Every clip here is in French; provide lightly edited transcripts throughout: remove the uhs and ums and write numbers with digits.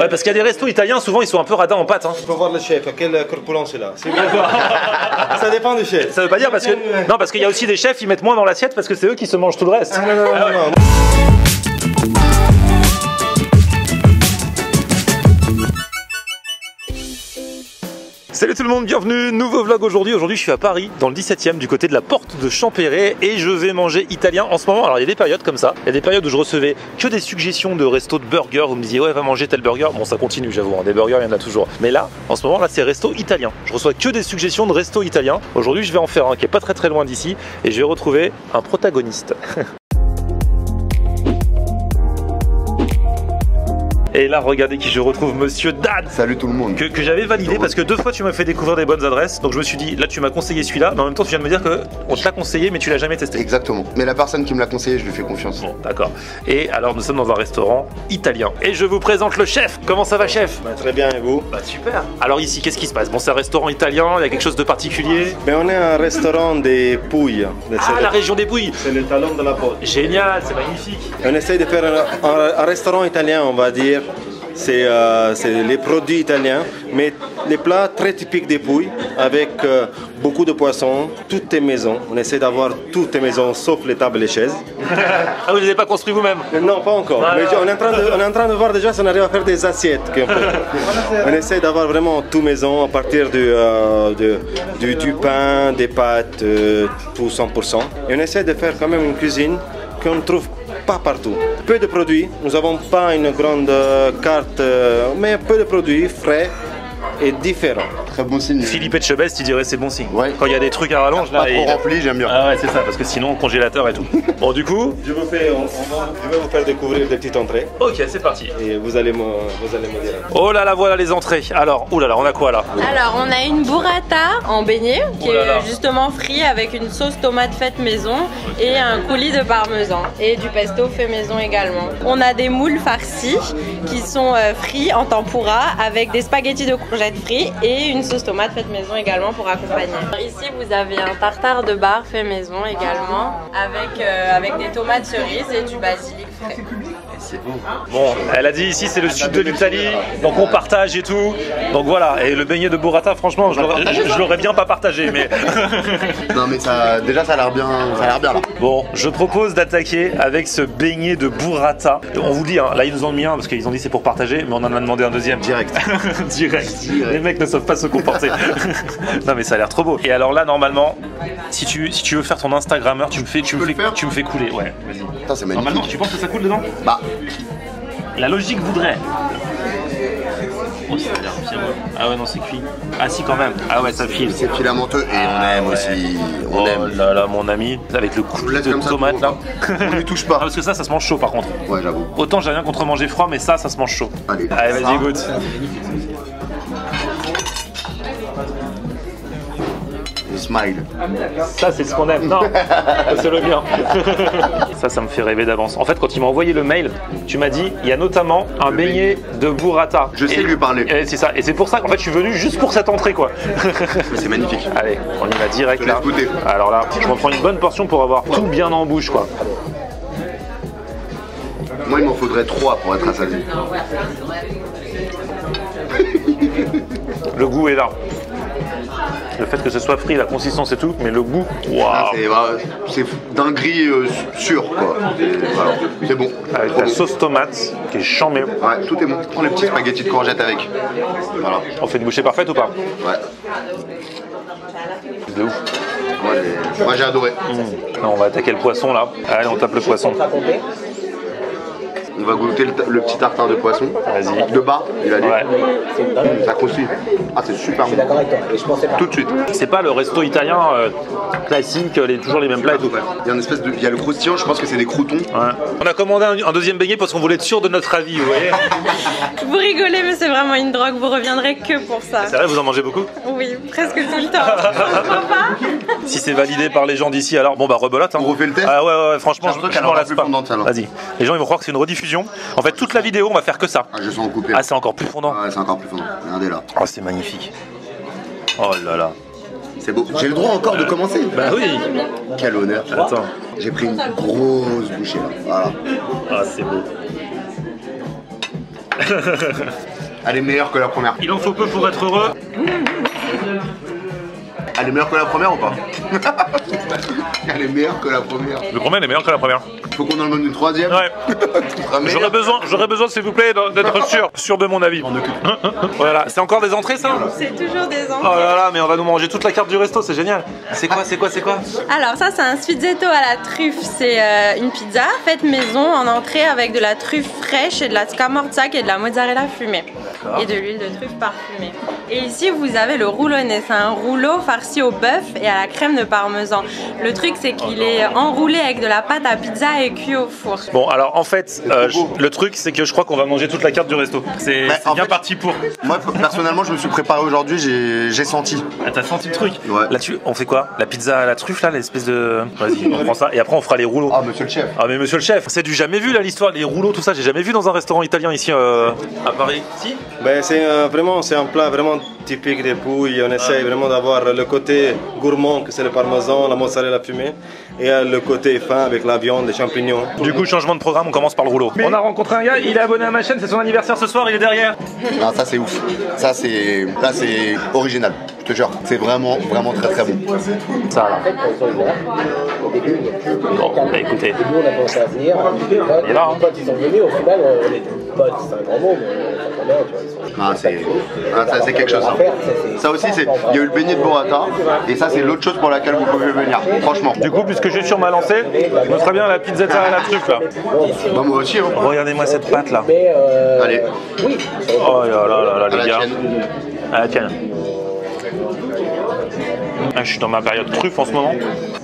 Ouais, parce qu'il y a des restos italiens, souvent ils sont un peu radins en pâtes. Hein. Il faut voir le chef, à quelle corpulence il a. Ça dépend du chef. Ça veut pas dire parce que. Non, parce qu'il y a aussi des chefs, ils mettent moins dans l'assiette parce que c'est eux qui se mangent tout le reste. Ah, non. Salut tout le monde, bienvenue, nouveau vlog aujourd'hui. Aujourd'hui je suis à Paris, dans le 17e, du côté de la porte de Champéret et je vais manger italien en ce moment. Alors il y a des périodes comme ça, il y a des périodes où je recevais que des suggestions de resto de burgers, vous me disiez ouais va manger tel burger. Bon ça continue j'avoue, hein, des burgers il y en a toujours. Mais là, en ce moment là c'est resto italien. Je reçois que des suggestions de resto italien. Aujourd'hui je vais en faire un qui est pas très loin d'ici et je vais retrouver un protagoniste. Et là, regardez qui je retrouve, Monsieur Dan. Salut tout le monde. Que j'avais validé parce que 2 fois tu m'as fait découvrir des bonnes adresses. Donc je me suis dit, là tu m'as conseillé celui-là, mais en même temps tu viens de me dire qu'on te l'a conseillé, mais tu l'as jamais testé. Exactement. Mais la personne qui me l'a conseillé, je lui fais confiance. Bon, d'accord. Et alors nous sommes dans un restaurant italien. Et je vous présente le chef. Comment ça va, chef? Très bien, et vous? Bah super. Alors ici, qu'est-ce qui se passe? Bon, c'est un restaurant italien, il y a quelque chose de particulier? Mais on est un restaurant des Pouilles. Ah, la région des Pouilles. C'est le talon de la porte. Génial, c'est magnifique. On essaye de faire un restaurant italien, on va dire. C'est les produits italiens, mais les plats très typiques des Pouilles, avec beaucoup de poissons, toutes tes maisons. On essaie d'avoir toutes tes maisons, sauf les tables et les chaises. Ah, vous ne les avez pas construits vous-même? Non, pas encore. Ah, mais on est en train de voir déjà si on arrive à faire des assiettes. On essaie d'avoir vraiment tout maison, à partir du pain, des pâtes, tout 100%. Et on essaie de faire quand même une cuisine qu'on ne trouve pas partout. Peu de produits, nous n'avons pas une grande carte, mais peu de produits frais et différents. Très bon signe. Philippe Etchebest, il dirait c'est bon signe. Ouais. Quand il y a des trucs à rallonge là. Pas trop rempli, j'aime bien. Ah ouais, c'est ça, parce que sinon congélateur et tout. Bon, du coup. Je vais vous faire découvrir des petites entrées. Ok, c'est parti. Et vous allez me dire. Oh là là, voilà les entrées. Alors, oulala, on a quoi là? Alors, on a une burrata en beignet qui Oh là là. est justement frit avec une sauce tomate faite maison et un coulis de parmesan et du pesto fait maison également. On a des moules farcis qui sont frits en tempura avec des spaghettis de courgettes frits et une sauce tomate faite maison également pour accompagner. Ici, vous avez un tartare de bar fait maison également avec des tomates cerises et du basilic frais. C'est beau. Bon, elle a dit ici c'est le sud de l'Italie, donc on partage et tout. Donc voilà, et le beignet de burrata, franchement, je l'aurais bien pas partagé, mais. Non mais ça, déjà ça a l'air bien, là. Bon, je propose d'attaquer avec ce beignet de burrata. On vous dit, hein, là ils nous ont mis un parce qu'ils ont dit c'est pour partager, mais on en a demandé un deuxième. Direct. Direct. Les mecs ne savent pas se comporter. Non mais ça a l'air trop beau. Et alors là normalement, si tu veux faire ton Instagrammeur, tu me fais couler. Ouais, vas-y. Putain, c'est magnifique. Normalement, tu penses que ça coule dedans? Bah, la logique voudrait. Oh, ça a l'air bien. Ah ouais, non, c'est cuit. Ah si, quand même. Ah ouais, ça file. c'est filamenteux et on aime aussi. On Oh aime. là là, mon ami, avec le coulis de comme ça, tomate là. On lui touche Ah, pas. parce que ça se mange chaud par contre. Ouais, j'avoue. Autant j'ai rien contre manger froid, mais ça se mange chaud. Allez. Allez, vas-y, goûte. Le smile. Ça, c'est ce qu'on aime. Non, c'est le bien. Ça me fait rêver d'avance. En fait, quand il m'a envoyé le mail, tu m'as dit, il y a notamment un beignet de burrata. Je sais lui parler. Et c'est ça. Et c'est pour ça qu'en fait, je suis venu juste pour cette entrée, quoi. Mais c'est magnifique. Allez, on y va direct Je te là. laisse goûter. Alors là, je m'en prends une bonne portion pour avoir tout bien en bouche, quoi. Moi, il m'en faudrait 3 pour être rassasié. Le goût est là. Le fait que ce soit frit, la consistance et tout, mais le goût, Ah, waouh. c'est dinguerie sûre, quoi. Voilà. C'est bon. Avec Trop la bon. sauce tomate qui est chambée. Ouais, tout est bon. Prends les petits spaghettis de courgettes avec. Voilà. On fait une bouchée parfaite ou pas? Ouais. De ouf. Moi, j'ai adoré. Non, on va attaquer le poisson là. Allez, on tape le poisson. On va goûter le petit tartare de poisson. Vas-y. De bas, il a dit. Ouais. Ça croustille. Ah, c'est super bon. Tout de suite. C'est pas le resto italien classique, toujours les mêmes plats et tout. Il y a une espèce de. Il y a le croustillant, je pense que c'est des croutons. Ouais. On a commandé un deuxième beignet parce qu'on voulait être sûr de notre avis, vous voyez. Vous rigolez, mais c'est vraiment une drogue, vous reviendrez que pour ça. C'est vrai, vous en mangez beaucoup? Oui, presque tout le temps. Papa. Si c'est validé par les gens d'ici, alors bon bah rebelote. Hein. On refait le test? Ah ouais, franchement, J'ai l'impression je qu'elle m'en aura lasse plus pas. fondante, alors. Vas-y. Les gens ils vont croire que c'est une rediffusion. En fait, toute la vidéo, on va faire que ça. Ah, je sens en couper. Ah, c'est encore plus fondant. Ouais, c'est encore plus fondant. Regardez là. Oh, c'est magnifique. Oh là là. C'est beau. J'ai le droit encore de commencer. Bah oui. Quel honneur. Attends. J'ai pris une grosse bouchée là. Voilà. Ah, c'est beau. Elle est meilleure que la première. Il en faut peu pour être heureux. Elle est meilleure que la première ou pas? Elle est meilleure que la première. Le premier est meilleur que la première. Faut qu'on en donne une troisième. Ouais. J'aurais besoin, s'il vous plaît, d'être sûr de mon avis. Voilà, c'est encore des entrées, ça? C'est toujours des entrées. Oh là là, mais on va nous manger toute la carte du resto, c'est génial. C'est quoi? Alors ça, c'est un sfizzetto à la truffe. C'est une pizza faite maison en entrée avec de la truffe fraîche et de la scamorza qui est de la mozzarella fumée et de l'huile de truffe parfumée. Et ici, vous avez le roulonné. C'est un rouleau farci au bœuf et à la crème de parmesan. Le truc, c'est qu'il est enroulé avec de la pâte à pizza et cuit au four. Bon, alors en fait, le truc, c'est que je crois qu'on va manger toute la carte du resto. C'est bien parti pour. Moi, personnellement, je me suis préparé aujourd'hui, j'ai senti. Ah, t'as senti le truc? Ouais. Là, on fait quoi? La pizza à la truffe, là, l'espèce de. Vas-y, on prend ça et après on fera les rouleaux. Ah, monsieur le chef. Ah, mais monsieur le chef, c'est du jamais vu là, l'histoire, les rouleaux, tout ça, j'ai jamais vu dans un restaurant italien ici à Paris. Si? Ben, c'est un plat vraiment typique des Pouilles. On essaye vraiment d'avoir le côté gourmand, que c'est le parmesan, la mozzarella fumée, et le côté fin avec la viande, les champignons. Du coup, changement de programme, on commence par le rouleau. On a rencontré un gars, il est abonné à ma chaîne, c'est son anniversaire ce soir, il est derrière. Ah, ça c'est ouf. Là c'est original. Je te jure. C'est vraiment très très bon. Ça là. Bon, bah écoutez. Nous on a pensé à venir. Il est là, hein. Quand ils sont venus, au final, on est potes, c'est un grand mot, mais on s'entend bien, tu vois. Ça c'est quelque chose. Ça aussi, il y a eu le beignet de burrata, et ça c'est l'autre chose pour laquelle vous pouvez venir. Franchement. Du coup, puisque je suis sur ma lancée, je me ferais bien la pizzetta à la truffe là. Bah, moi aussi. Hein. Regardez-moi cette pâte là. Allez. Oui. Oh là là À les la gars. tienne. À la tienne. Ah, je suis dans ma période truffe en ce moment.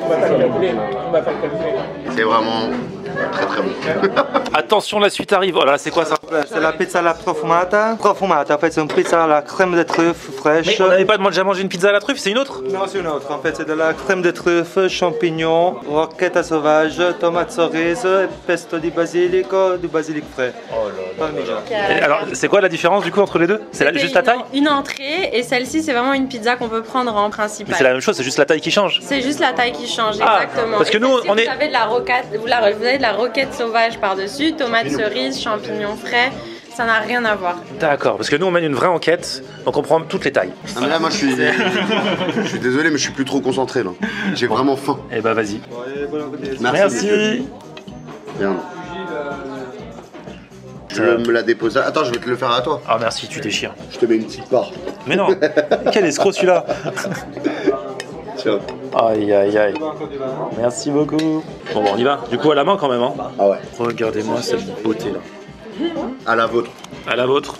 C'est vraiment très très bon. Attention, la suite arrive. Oh là, c'est quoi ça? C'est la pizza alla profumata. Profumata, en fait, c'est une pizza à la crème de truffe fraîche. Mais on n'avait pas déjà mangé une pizza à la truffe, c'est une autre? Non, c'est une autre. En fait, c'est de la crème de truffe, champignons, roquette sauvage, tomate cerise, pesto di basilic frais. Oh là Parmigiano. là. Alors, c'est quoi la différence du coup entre les deux? C'est juste la taille? Une entrée et celle-ci, c'est vraiment une pizza qu'on peut prendre en Mais principal. c'est la même chose, c'est juste la taille qui change. C'est juste la taille qui change, Ah, exactement. parce que Et nous, celle-ci, on est- Vous avez de la roquette, vous avez de la roquette sauvage par-dessus, tomates cerises, champignons frais. Ça n'a rien à voir. D'accord, parce que nous on mène une vraie enquête, donc on prend toutes les tailles. Ah, mais là, moi je suis désolé, mais je suis plus trop concentré là. J'ai vraiment faim. Eh bah vas-y. Merci. Bien. Je vais me la déposer. Attends, je vais te le faire à toi. Ah merci, tu déchires. Je te mets une petite part. Mais non, quel escroc celui-là. Tiens. Aïe aïe aïe. Merci beaucoup. Bon, on y va. Du coup à la main quand même. Hein. Ah ouais. Regardez-moi cette beauté là. À la vôtre. À la vôtre.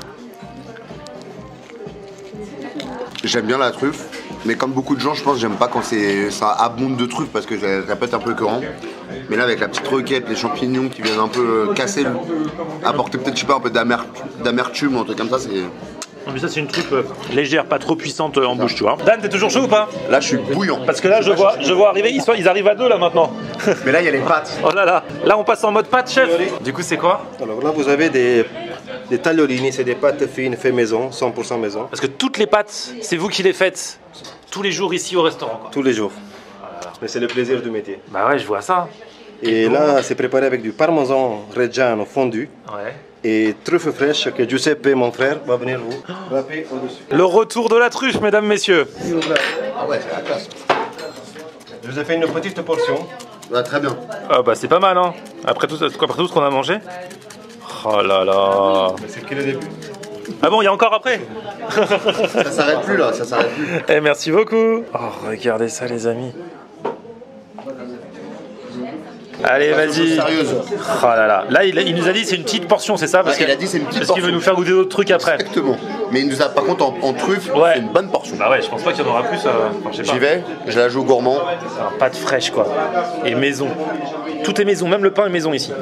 J'aime bien la truffe, mais comme beaucoup de gens, je pense, j'aime pas quand ça abonde de truffes parce que ça peut être un peu écœurant. Mais là, avec la petite roquette, les champignons qui viennent un peu casser, apporter peut-être, je sais pas, un peu d'amertume ou un truc comme ça, c'est. Non mais ça c'est une truffe légère, pas trop puissante en bouche, tu vois. Dan, t'es toujours chaud ou pas? Là, je suis bouillant. Parce que là je vois arriver, ils arrivent à deux là maintenant. Mais là, il y a les pâtes. Oh là là, là on passe en mode pâte chef. Du coup c'est quoi? Alors là, vous avez des taglioline, c'est des pâtes fines faites maison, 100% maison, Parce que toutes les pâtes, c'est vous qui les faites tous les jours ici au restaurant quoi. tous les jours. Mais c'est le plaisir du métier. Bah ouais, je vois ça. Et là, c'est préparé avec du parmesan reggiano fondu Ouais. et truffe fraîche que Giuseppe, mon frère, va venir vous râper au-dessus. Le retour de la truffe, mesdames, messieurs. Ah ouais, c'est la classe. Je vous ai fait une petite portion. Ouais, très bien. Ah bah c'est pas mal hein. Après tout ce qu'on a mangé. Oh là là. Mais c'est que le début. Ah bon, il y a encore après? Ça s'arrête plus là, ça s'arrête plus. Eh merci beaucoup. Oh regardez ça les amis. Allez vas-y. Sérieuse. Oh là là. Là il nous a dit c'est une petite portion, c'est ça? Parce Ouais, il a dit c'est une petite parce qu'il veut portion. nous faire goûter d'autres trucs après. Exactement. Mais il nous a, par contre, en truffe, Ouais. c'est une bonne portion. Bah ouais, je pense pas qu'il y en aura plus. Enfin, je sais pas. J'y vais, je la joue gourmand. Alors, pâte fraîche quoi. Et maison. Tout est maison, même le pain est maison ici.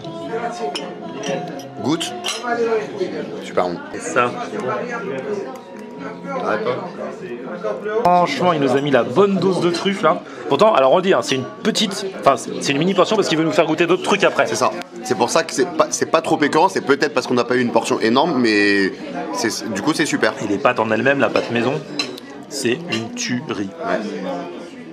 Goûte. Super bon. Ça. T'arrêtes pas. Franchement, il nous a mis la bonne dose de truffe là. Pourtant, alors on le dit, hein, c'est une petite, enfin c'est une mini portion parce qu'il veut nous faire goûter d'autres trucs après. C'est ça. C'est pour ça que c'est pas trop écœurant. C'est peut-être parce qu'on n'a pas eu une portion énorme, mais du coup c'est super. Et les pâtes en elles-mêmes, la pâte maison, c'est une tuerie.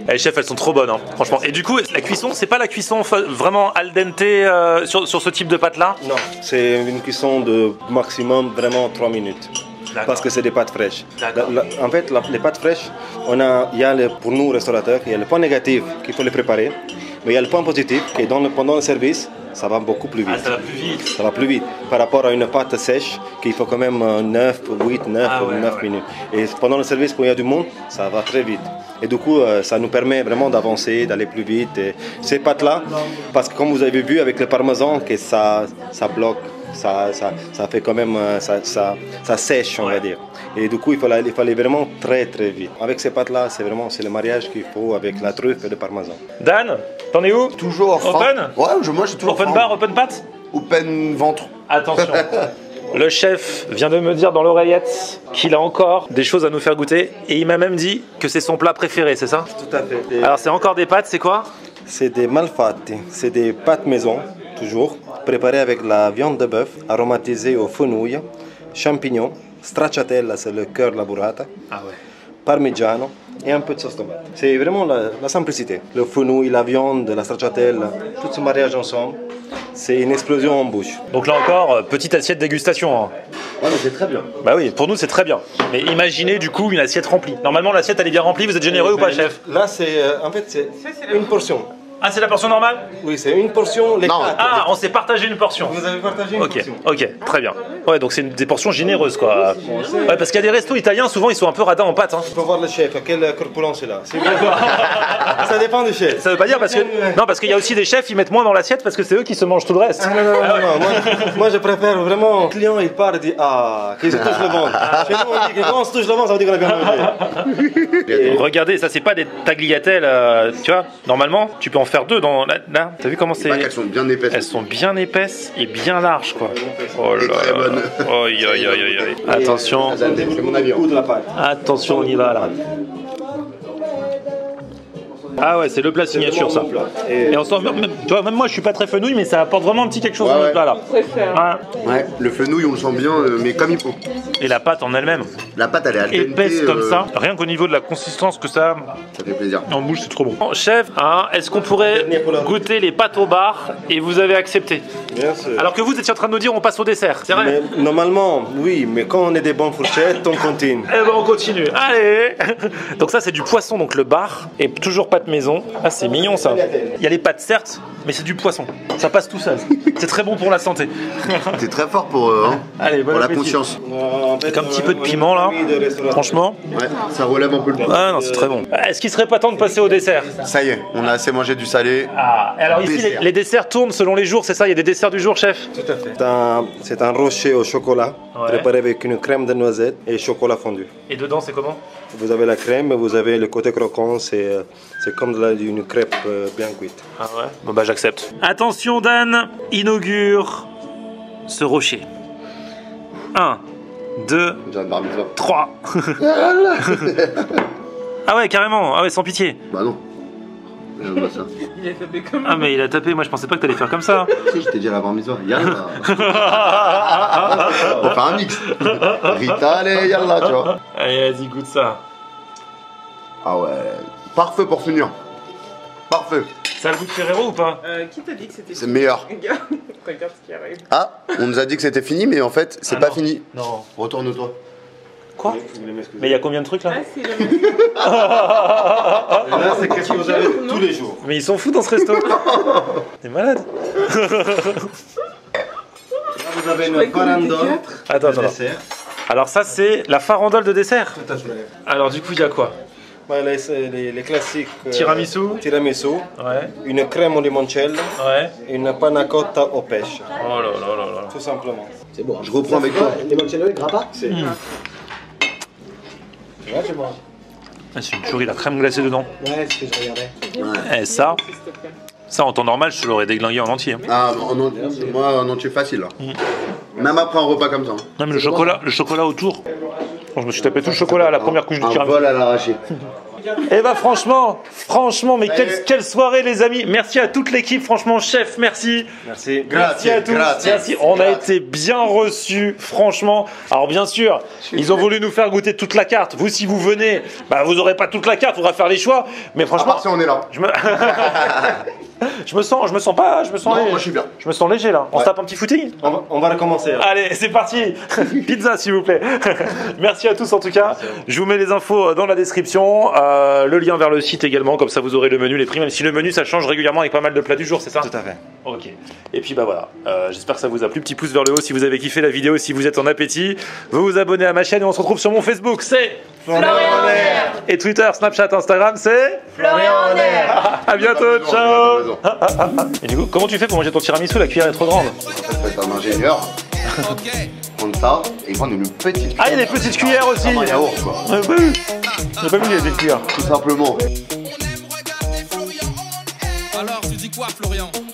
Les chefs, elles sont trop bonnes, hein, franchement. Et du coup, la cuisson, c'est pas la cuisson vraiment al dente sur ce type de pâte-là? Non, c'est une cuisson de maximum vraiment 3 minutes. Parce que c'est des pâtes fraîches. En fait, les pâtes fraîches, pour nous restaurateurs, il y a le point négatif qu'il faut les préparer, mais il y a le point positif qui est pendant le service, ça va beaucoup plus vite. Ah, ça va plus vite. Ça va plus vite par rapport à une pâte sèche qu'il faut quand même 9 minutes. Et pendant le service, quand il y a du monde, ça va très vite. Et du coup, ça nous permet vraiment d'avancer, d'aller plus vite. Et ces pâtes-là, parce que comme vous avez vu avec le parmesan, que ça bloque. Ça fait quand même, ça sèche, on va dire. Et du coup, il fallait vraiment très très vite. Avec ces pâtes-là, c'est le mariage qu'il faut avec la truffe et le parmesan. Dan, t'en es où? Toujours open? Ouais, moi je suis toujours open bar, open pâte? Open ventre. Attention. Le chef vient de me dire dans l'oreillette qu'il a encore des choses à nous faire goûter et il m'a même dit que c'est son plat préféré, c'est ça? Tout à fait. Alors c'est encore des pâtes, c'est quoi? C'est des malfatti, c'est des pâtes maison, toujours, préparées avec la viande de bœuf, aromatisée aux fenouilles, champignons, stracciatella, c'est le cœur de la burrata, parmigiano et un peu de sauce tomate. C'est vraiment la simplicité. Le fenouil, la viande, la stracciatella, tout ce mariage ensemble, c'est une explosion en bouche. Donc là encore, petite assiette dégustation. Hein. Ouais, mais c'est très bien. Bah oui, pour nous c'est très bien. Mais imaginez du coup une assiette remplie. Normalement l'assiette elle est bien remplie, vous êtes généreux ou pas, chef? Là, en fait, c'est une portion. Ah, c'est la portion normale? Oui, c'est une portion, les Non. pâtes. Ah, on s'est partagé une portion. Vous avez partagé une portion. Ok, très bien. Ouais, donc c'est des portions généreuses quoi. Ouais, parce qu'il y a des restos italiens, souvent ils sont un peu radins en pâtes. Hein. Il faut voir le chef, à quelle corpulence il a. Ça dépend du chef. Ça veut pas dire parce que. Non, parce qu'il y a aussi des chefs, ils mettent moins dans l'assiette parce que c'est eux qui se mangent tout le reste. Ah, non. Moi, je préfère vraiment. Le client il part et dit ah, qu'il se touche le ventre. Chez nous on dit que quand on se touche le ventre, ça veut dire qu'on a bien mangé. Regardez, ça c'est pas des tagliatelles, tu vois. Normalement, tu peux en faire deux dans. Là, t'as vu comment c'est? Elles sont bien épaisses. Elles sont bien épaisses et bien larges quoi. Oh là Et très là. bonnes. Aïe. Attention. C'est mon avis. Goût de la pâte. Attention, on y va là. Ah ouais, c'est le plat signature ça. Et on sent, tu vois, même moi je suis pas très fenouil, mais ça apporte vraiment un petit quelque chose dans le plat là. Ouais, le fenouil on le sent bien, mais comme il faut. Et la pâte en elle-même, La pâte elle est al dente, épaisse comme ça, rien qu'au niveau de la consistance que ça Ça fait plaisir. en bouche, c'est trop bon. Chef, hein, est-ce qu'on pourrait goûter les pâtes au bar et vous avez accepté? Bien sûr. Alors que vous étiez en train de nous dire on passe au dessert, c'est vrai? Mais normalement, oui, mais quand on est des bons fourchettes, on continue. Eh ben on continue, allez. Donc ça c'est du poisson, donc le bar, et toujours pâte maison. Ah c'est mignon ça. Il y a les pâtes certes, mais c'est du poisson. Ça passe tout seul. C'est très bon pour la santé. T'es très fort pour, Allez, bon pour la appétit. conscience. Avec un petit peu de piment là, franchement. Ouais, ça relève un peu le poids. Ah non, c'est très bon. Est-ce qu'il serait pas temps de passer au dessert? Ça y est, on a assez mangé du salé. Ah, et alors ici Dessert. les desserts tournent selon les jours, c'est ça? Il y a des desserts du jour, chef? Tout à fait. C'est un rocher au chocolat, préparé avec une crème de noisette et chocolat fondu. Et dedans c'est comment? Vous avez la crème, vous avez le côté croquant, c'est comme une crêpe bien cuite. Ah ouais? Bon bah j'accepte. Attention Dan, inaugure ce rocher. 1, 2, Déjà de bar mitzvah. 3. Ah ouais, carrément. Ah ouais, sans pitié. Bah non. Regarde-moi ça. Ah mais il a tapé, moi je pensais pas que t'allais faire comme ça. Si, je t'ai dit à la bar mitzvah. Yallah. On va faire un mix. Rita, allez, yallah, tu vois. Allez, vas-y, goûte ça. Ah ouais. Parfait pour finir. Parfait. Ça a le goût de Ferrero ou pas? Qui t'a dit que c'était C'est meilleur. Regarde ce qui arrive. Ah, on nous a dit que c'était fini, mais en fait, c'est Ah pas non. fini. Non. Retourne-toi. Quoi? Mais il y a combien de trucs là? Ah, c'est le même. Et là, c'est qu'est-ce que vous avez tous les jours. Mais ils sont fous dans ce resto. T'es malade? Là, vous avez une farandole Attends, de attends. dessert. Alors ça c'est la farandole de dessert. Tout à fait. Alors du coup il y a quoi? Voilà, les classiques. Tiramisu. Tiramisu. Ouais. Une crème au limoncello. Ouais. Une panna cotta au pêche. Oh là là là là. Tout simplement. C'est bon. Je reprends avec toi. Limoncello et grappa. C'est. Tu vois, c'est bon. Ah, c'est une tuerie, la crème glacée dedans. Ouais, c'est ce que je regardais. Et ça en temps normal je te l'aurais déglingué en entier. Hein. Ah, moi, en entier facile. Là. Même après un repas comme ça. Hein. Même le chocolat autour. Bon, je me suis tapé tout le chocolat à la première couche de Un tiramisu. vol à l'arraché. Et bah franchement, mais quelle soirée les amis. Merci à toute l'équipe, franchement chef, merci. Merci. Merci à tous. Merci. On a été bien reçus, franchement. Alors bien sûr, ils ont voulu nous faire goûter toute la carte. Vous, si vous venez, bah vous aurez pas toute la carte, il faudra faire les choix. Mais franchement, si on est là. Je me sens pas, Non, moi je suis bien. Je me sens léger là. On se tape un petit footing. On va recommencer. Là. Allez, c'est parti. Pizza s'il vous plaît. Merci à tous en tout cas. Je vous mets les infos dans la description, le lien vers le site également, comme ça vous aurez le menu, les prix, même si le menu ça change régulièrement avec pas mal de plats du jour, c'est ça? Tout à fait. Ok. Et puis bah voilà, j'espère que ça vous a plu. Petit pouce vers le haut si vous avez kiffé la vidéo, si vous êtes en appétit. Vous vous abonnez à ma chaîne et on se retrouve sur mon Facebook, c'est Florian Honner. Et Twitter, Snapchat, Instagram, c'est Florian Honner. À bientôt, ciao. Et du coup, comment tu fais pour manger ton tiramisu? La cuillère est trop grande. En fait, faut être un ingénieur. Prendre ça et prendre une petite cuillère. Ah, il y a des petites cuillères aussi. Comme un yaourt, quoi. J'ai pas vu les petites cuillères. Tout simplement. Alors, tu dis quoi, Florian?